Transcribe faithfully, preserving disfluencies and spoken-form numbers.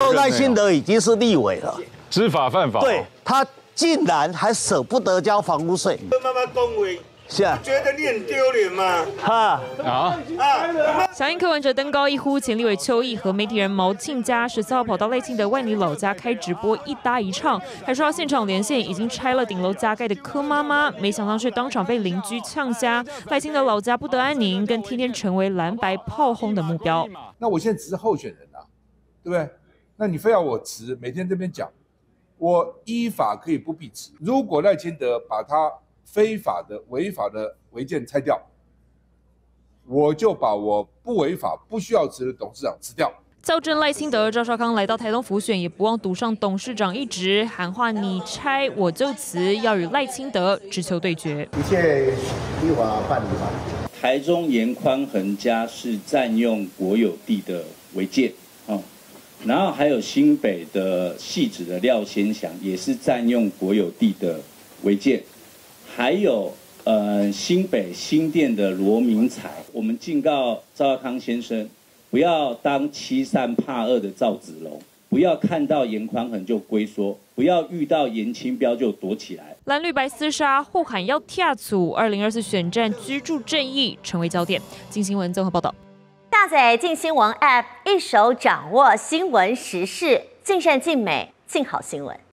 候赖清德已经是立委了， 知法犯法。 对他竟然还舍不得交房屋税。 妈妈恭维。 是啊， 觉得你很丢脸吗？ 哈啊啊！响应柯文哲登高一呼，前立委邱毅和媒体人毛庆嘉十四号跑到赖清德万里老家开直播，一搭一唱，还说到现场连线已经拆了顶楼加盖的柯妈妈，没想到是当场被邻居呛瞎，赖清德老家不得安宁，更天天成为蓝白炮轰的目标。 那我现在只是候选人啊，对不对？那你非要我辞，每天这边讲，我依法可以不必辞。如果赖清德把他 非法的、违法的违建拆掉，我就把我不违法、不需要辞的董事长辞掉。 校正赖清德，赵少康来到台东辅选，也不忘赌上董事长一职，喊话你拆我就辞，要与赖清德直球对决。 一切依法办理吧。 台中严宽恒家是占用国有地的违建，哦，然后还有新北的汐止的廖先祥也是占用国有地的违建。 还有呃新北新店的罗明才，我们警告赵少康先生，不要当欺善怕恶的赵子龙，不要看到严宽恒就龟缩，不要遇到严清标就躲起来。 蓝绿白厮杀，呼喊要跳组，二零二四选战居住正义成为焦点。镜新闻综合报道。 下载镜新闻 App， 一手掌握新闻时事，尽善尽美，尽好新闻。